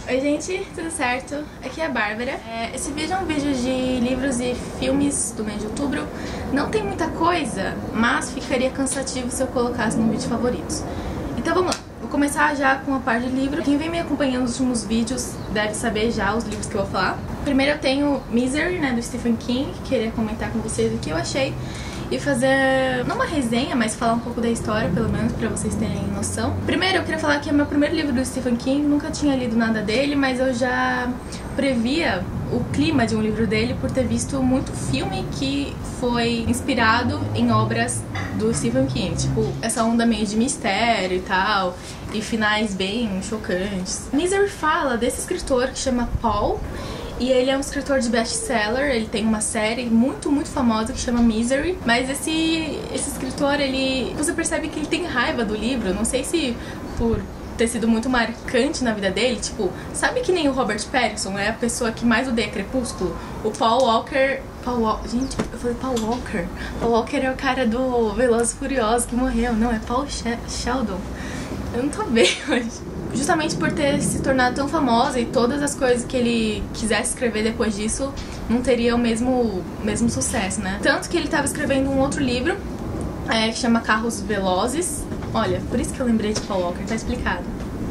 Oi gente, tudo certo? Aqui é a Bárbara. Esse vídeo é um vídeo de livros e filmes do mês de outubro. Não tem muita coisa, mas ficaria cansativo se eu colocasse no vídeo favoritos. Então vamos lá, vou começar já com a parte de livro. Quem vem me acompanhando nos últimos vídeos deve saber já os livros que eu vou falar. Primeiro eu tenho Misery, né, do Stephen King, que queria comentar com vocês o que eu achei. E fazer, não uma resenha, mas falar um pouco da história, pelo menos, pra vocês terem noção. Primeiro, eu queria falar que é meu primeiro livro do Stephen King, nunca tinha lido nada dele, mas eu já previa o clima de um livro dele por ter visto muito filme que foi inspirado em obras do Stephen King. Tipo, essa onda meio de mistério e tal, e finais bem chocantes. Misery fala desse escritor que chama Paul, e ele é um escritor de best-seller, ele tem uma série muito famosa que chama Misery. Mas esse escritor, você percebe que ele tem raiva do livro, não sei se por ter sido muito marcante na vida dele, tipo, sabe que nem o Robert Pattinson é a pessoa que mais odeia Crepúsculo? O Paul Walker... Gente, eu falei Paul Walker. Paul Walker é o cara do Velozes e Furiosos que morreu, não, é Paul Sheldon. Eu não tô bem hoje. Justamente por ter se tornado tão famosa e todas as coisas que ele quisesse escrever depois disso não teria o mesmo sucesso, né? Tanto que ele estava escrevendo um outro livro que chama Carros Velozes. Olha, por isso que eu lembrei de Paul Walker, tá explicado.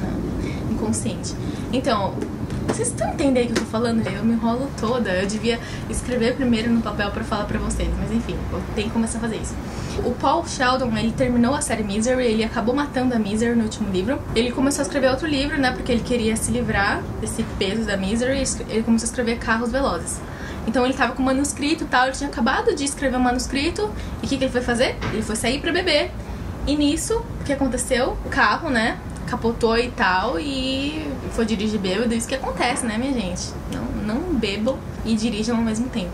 Não, inconsciente. Então, vocês estão entendendo o que eu tô falando? Eu me enrolo toda. Eu devia escrever primeiro no papel pra falar pra vocês, mas enfim, eu tenho que começar a fazer isso. O Paul Sheldon, ele terminou a série Misery, ele acabou matando a Misery no último livro. Ele começou a escrever outro livro, né, porque ele queria se livrar desse peso da Misery, ele começou a escrever Carros Velozes. Então ele tava com o manuscrito e tal, ele tinha acabado de escrever o manuscrito, e o que ele foi fazer? Ele foi sair pra beber. E nisso, o que aconteceu? O carro, né, capotou e tal, e foi dirigir bêbado. Isso que acontece, né, minha gente? Não bebam e dirijam ao mesmo tempo.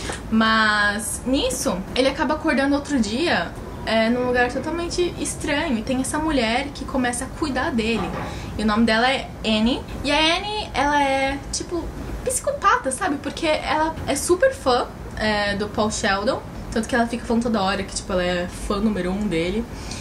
Mas nisso, ele acaba acordando outro dia num lugar totalmente estranho. E tem essa mulher que começa a cuidar dele. E o nome dela é Annie. E a Annie, ela é tipo psicopata, sabe? Porque ela é super fã do Paul Sheldon. Tanto que ela fica falando toda hora que tipo, ela é fã número 1 dele.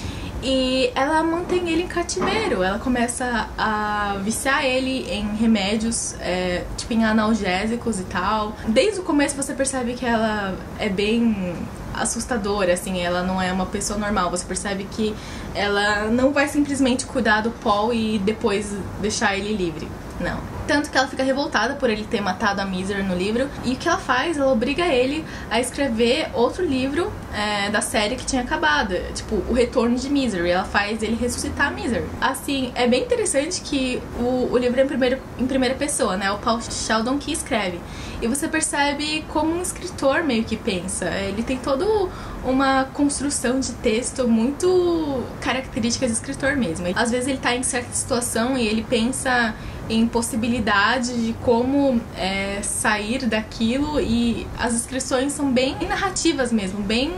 E ela mantém ele em cativeiro. Ela começa a viciar ele em remédios, tipo em analgésicos e tal. Desde o começo você percebe que ela é bem assustadora, assim. Ela não é uma pessoa normal. Você percebe que ela não vai simplesmente cuidar do Paul e depois deixar ele livre. Não. Tanto que ela fica revoltada por ele ter matado a Misery no livro. E o que ela faz? Ela obriga ele a escrever outro livro da série que tinha acabado. Tipo, o retorno de Misery. Ela faz ele ressuscitar a Misery. Assim, é bem interessante que o livro é em primeira pessoa, né? O Paul Sheldon que escreve. E você percebe como um escritor meio que pensa. Ele tem toda uma construção de texto muito características de escritor mesmo. Às vezes ele tá em certa situação e ele pensa em possibilidade de como sair daquilo, e as descrições são bem narrativas mesmo, bem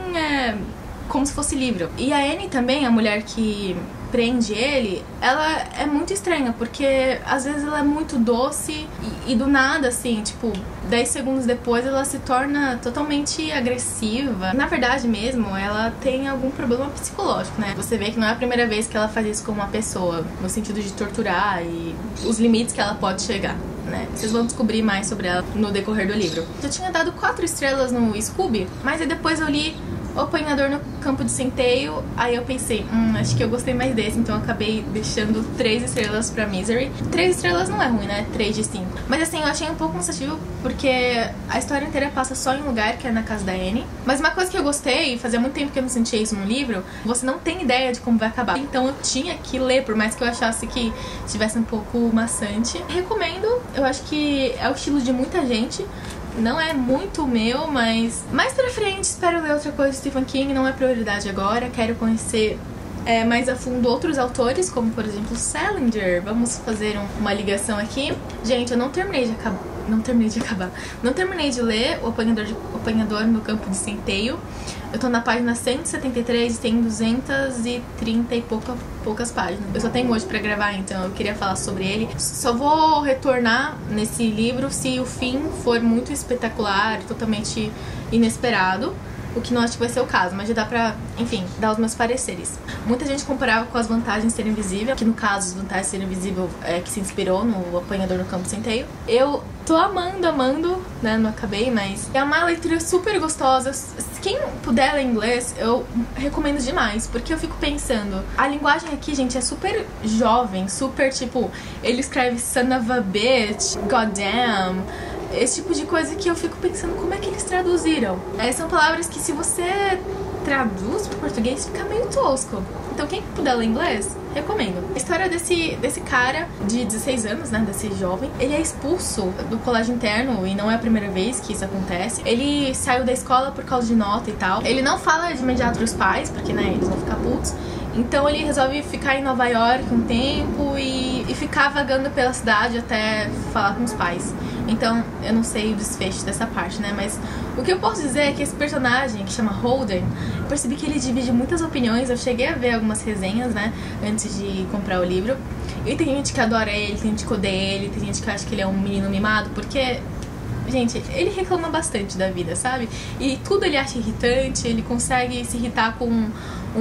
como se fosse livro. E a Annie também, a mulher que prende ele, ela é muito estranha, porque às vezes ela é muito doce e do nada, assim, tipo, 10 segundos depois ela se torna totalmente agressiva. Na verdade mesmo, ela tem algum problema psicológico, né? Você vê que não é a primeira vez que ela faz isso com uma pessoa, no sentido de torturar e os limites que ela pode chegar, né? Vocês vão descobrir mais sobre ela no decorrer do livro. Eu tinha dado 4 estrelas no Scooby, mas aí depois eu li O Apanhador no Campo de Centeio, aí eu pensei, acho que eu gostei mais desse, então eu acabei deixando 3 estrelas pra Misery. 3 estrelas não é ruim, né? 3 de 5. Mas assim, eu achei um pouco cansativo, porque a história inteira passa só em um lugar, que é na casa da Annie. Mas uma coisa que eu gostei, e fazia muito tempo que eu não sentia isso num livro, você não tem ideia de como vai acabar. Então eu tinha que ler, por mais que eu achasse que tivesse um pouco maçante. Recomendo, eu acho que é o estilo de muita gente. Não é muito meu, mas mais pra frente espero ler outra coisa do Stephen King, não é prioridade agora. Quero conhecer mais a fundo outros autores, como por exemplo Salinger. Vamos fazer uma ligação aqui. Gente, eu não terminei de ler O Apanhador no Campo de Centeio. Eu tô na página 173 e tem 230 e poucas páginas. Eu só tenho hoje pra gravar, então eu queria falar sobre ele. Só vou retornar nesse livro se o fim for muito espetacular, totalmente inesperado. o que não acho que vai ser o caso, mas já dá pra, enfim, dar os meus pareceres. Muita gente comparava com as vantagens de ser invisível, que no caso as vantagens de ser invisível é que se inspirou no Apanhador no Campo Centeio. Eu tô amando, né, não acabei, mas é uma leitura super gostosa. Quem puder ler inglês, eu recomendo demais, porque eu fico pensando, a linguagem aqui, gente, é super jovem, super tipo, ele escreve son of a bitch, goddamn, esse tipo de coisa que eu fico pensando como é que eles traduziram. São palavras que se você traduz pro português fica meio tosco. Então quem puder ler inglês, recomendo. A história desse cara de 16 anos, né, desse jovem, ele é expulso do colégio interno e não é a primeira vez que isso acontece. Ele saiu da escola por causa de nota e tal. Ele não fala de imediato pros pais, porque, né, eles vão ficar putos. Então ele resolve ficar em Nova York um tempo e ficar vagando pela cidade até falar com os pais. Então eu não sei o desfecho dessa parte, né? Mas o que eu posso dizer é que esse personagem, que chama Holden, eu percebi que ele divide muitas opiniões. Eu cheguei a ver algumas resenhas, né, antes de comprar o livro. E tem gente que adora ele, tem gente que odeia ele, tem gente que acha que ele é um menino mimado, porque... Gente, ele reclama bastante da vida, sabe? E tudo ele acha irritante, ele consegue se irritar com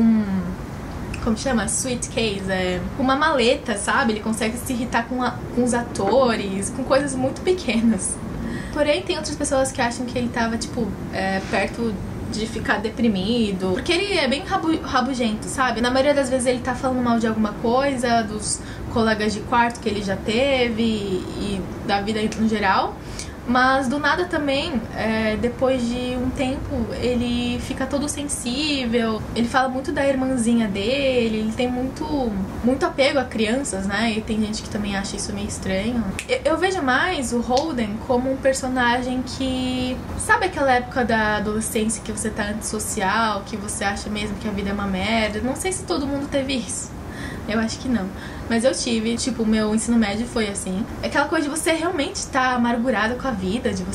como chama? Suitcase, uma maleta, sabe? Ele consegue se irritar com os atores, com coisas muito pequenas. Porém, tem outras pessoas que acham que ele tava, tipo, perto de ficar deprimido, porque ele é bem rabugento, sabe? Na maioria das vezes ele tá falando mal de alguma coisa, dos colegas de quarto que ele já teve e da vida no geral. Mas do nada também, depois de um tempo, ele fica todo sensível. Ele fala muito da irmãzinha dele, ele tem muito apego a crianças, né? E tem gente que também acha isso meio estranho. Eu vejo mais o Holden como um personagem que... Sabe aquela época da adolescência que você tá antissocial, que você acha mesmo que a vida é uma merda? Não sei se todo mundo teve isso. Eu acho que não. Mas eu tive, tipo, o meu ensino médio foi assim. É aquela coisa de você realmente estar amargurado com a vida, de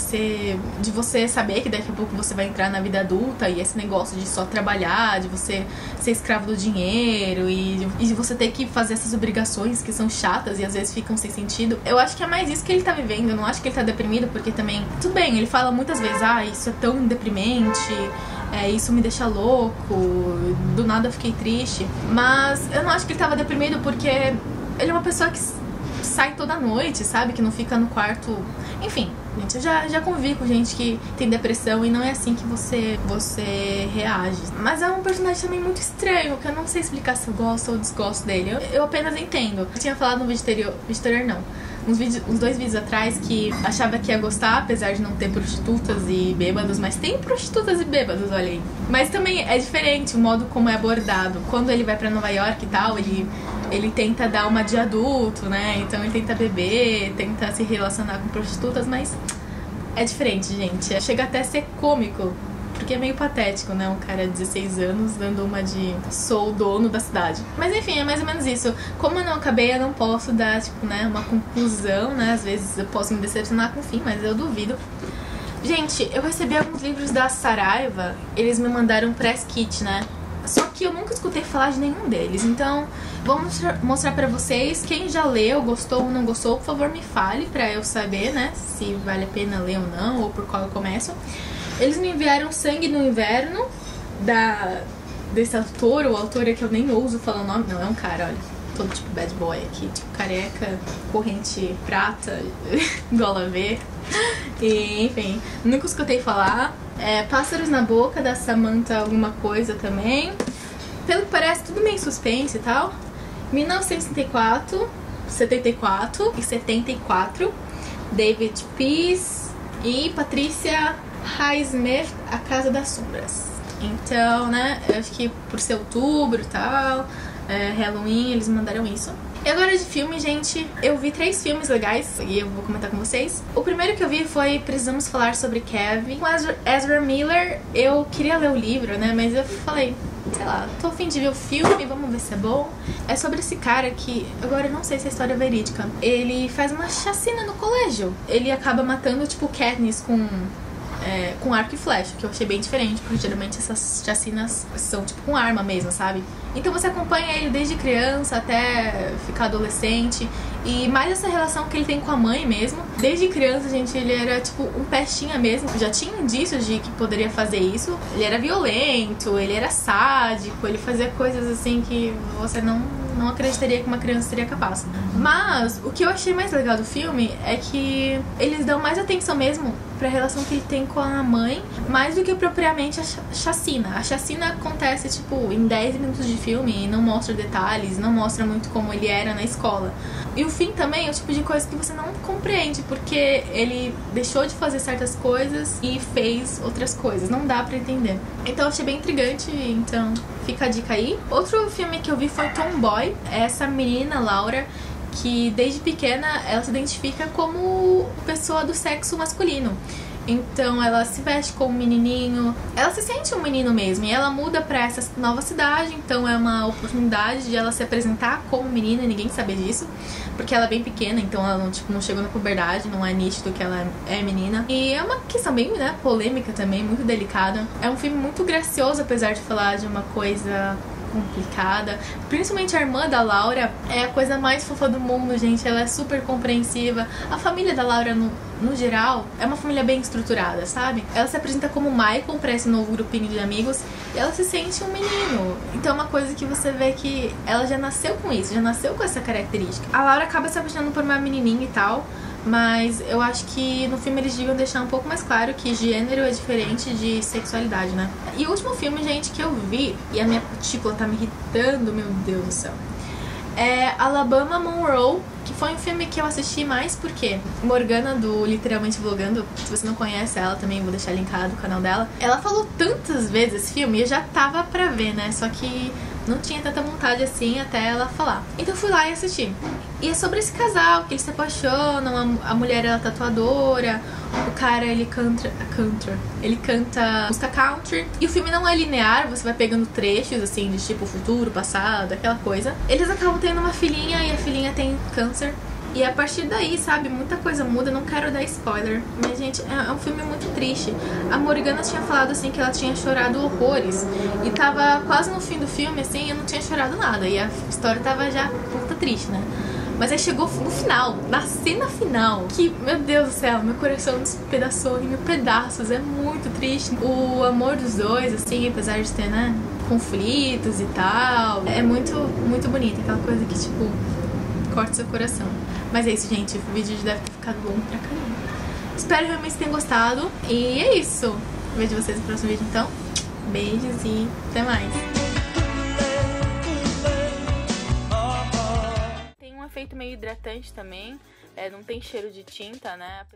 você saber que daqui a pouco você vai entrar na vida adulta e esse negócio de só trabalhar, de você ser escravo do dinheiro e de você ter que fazer essas obrigações que são chatas e às vezes ficam sem sentido. Eu acho que é mais isso que ele tá vivendo. Eu não acho que ele tá deprimido, porque também... Tudo bem, ele fala muitas vezes, isso é tão deprimente... isso me deixa louco, do nada eu fiquei triste. Mas eu não acho que ele tava deprimido porque ele é uma pessoa que sai toda noite, sabe? Que não fica no quarto... Enfim, gente, eu já convivi com gente que tem depressão e não é assim que você reage. Mas é um personagem também muito estranho, que eu não sei explicar se eu gosto ou desgosto dele. Eu apenas entendo. Eu tinha falado no vídeo anterior não. Uns 2 vídeos atrás que achava que ia gostar, apesar de não ter prostitutas e bêbados, mas tem prostitutas e bêbados, olha aí. Mas também é diferente o modo como é abordado. Quando ele vai pra Nova York e tal, ele tenta dar uma de adulto, né? Então ele tenta beber, tenta se relacionar com prostitutas, mas é diferente, gente. Chega até a ser cômico, porque é meio patético, né? Um cara de 16 anos dando uma de sou o dono da cidade. Mas enfim, é mais ou menos isso. Como eu não acabei, eu não posso dar, tipo, né, uma conclusão, né? Às vezes eu posso me decepcionar com o fim, mas eu duvido. Gente, eu recebi alguns livros da Saraiva, eles me mandaram um press kit, né? Só que eu nunca escutei falar de nenhum deles, então vou mostrar pra vocês. Quem já leu, gostou ou não gostou, por favor me fale pra eu saber, né, se vale a pena ler ou não, ou por qual eu começo. Eles me enviaram Sangue no Inverno, desse autor, ou autora que eu nem ouso falar o nome, não, é um cara, olha, todo tipo bad boy aqui, tipo careca, corrente prata, gola V, e enfim, nunca escutei falar. Pássaros na Boca, da Samantha alguma coisa também. Pelo que parece, tudo meio suspense e tal. 1974, 74 e 74, David Pease e Patrícia Highsmith, A Casa das Sombras. Então, né, eu acho que por ser outubro e tal, Halloween, eles mandaram isso. E agora de filme, gente, eu vi 3 filmes legais e eu vou comentar com vocês. O primeiro que eu vi foi Precisamos Falar Sobre Kevin, com Ezra Miller. Eu queria ler o livro, né, mas eu falei, sei lá, tô a fim de ver o filme, vamos ver se é bom. É sobre esse cara que, agora eu não sei se a história é verídica, ele faz uma chacina no colégio. Ele acaba matando, tipo, Katniss com arco e flecha, que eu achei bem diferente, porque geralmente essas chacinas são, tipo, com arma mesmo, sabe? Então você acompanha ele desde criança até ficar adolescente. E mais essa relação que ele tem com a mãe mesmo. Desde criança, gente, ele era tipo um pestinha mesmo. Já tinha indícios de que poderia fazer isso. Ele era violento, ele era sádico, ele fazia coisas assim que você não acreditaria que uma criança seria capaz. Mas o que eu achei mais legal do filme é que eles dão mais atenção mesmo pra relação que ele tem com a mãe, mais do que propriamente a chacina. A chacina acontece, tipo, em 10 minutos de filme e não mostra detalhes, não mostra muito como ele era na escola. E o fim também é o tipo de coisa que você não compreende, porque ele deixou de fazer certas coisas e fez outras coisas. Não dá pra entender. Então eu achei bem intrigante, então fica a dica aí. Outro filme que eu vi foi Tomboy. Essa menina, Laura, que desde pequena ela se identifica como pessoa do sexo masculino. Então ela se veste como um menininho, ela se sente um menino mesmo, e ela muda pra essa nova cidade, então é uma oportunidade de ela se apresentar como menina e ninguém saber disso, porque ela é bem pequena, então ela não chegou na puberdade, não é nítido que ela é menina. E é uma questão bem, né, polêmica também, muito delicada. É um filme muito gracioso, apesar de falar de uma coisa complicada. Principalmente a irmã da Laura é a coisa mais fofa do mundo, gente. Ela é super compreensiva. A família da Laura, no geral, é uma família bem estruturada, sabe? Ela se apresenta como Michael pra esse novo grupinho de amigos e ela se sente um menino. Então é uma coisa que você vê que ela já nasceu com isso, já nasceu com essa característica. A Laura acaba se apaixonando por uma menininha e tal, mas eu acho que no filme eles deviam deixar um pouco mais claro que gênero é diferente de sexualidade, né? E o último filme, gente, que eu vi, e a minha cutícula tá me irritando, meu Deus do céu, é Alabama Monroe, que foi um filme que eu assisti mais porque Morgana, do Literalmente Vlogando, se você não conhece ela também, vou deixar linkado o canal dela, ela falou tantas vezes esse filme e eu já tava pra ver, né? Só que não tinha tanta vontade assim até ela falar. Então eu fui lá e assisti. E é sobre esse casal, que eles se apaixonam, a mulher é tatuadora, o cara ele canta música country. E o filme não é linear, você vai pegando trechos assim de tipo futuro, passado, aquela coisa. Eles acabam tendo uma filhinha e a filhinha tem câncer. E a partir daí, sabe, muita coisa muda, não quero dar spoiler, mas, gente, é um filme muito triste. A Morgana tinha falado, assim, que ela tinha chorado horrores, e tava quase no fim do filme, assim, eu não tinha chorado nada, e a história tava já puta triste, né? Mas aí chegou no final, na cena final, que, meu Deus do céu, meu coração despedaçou em mil pedaços, é muito triste. O amor dos dois, assim, apesar de ter, né, conflitos e tal, é muito, muito bonito, aquela coisa que, tipo, corta seu coração. Mas é isso, gente. O vídeo já deve ter ficado bom pra caramba. Espero realmente que tenham gostado. E é isso. Vejo vocês no próximo vídeo, então. Beijos e até mais. Tem um efeito meio hidratante também. Não tem cheiro de tinta, né?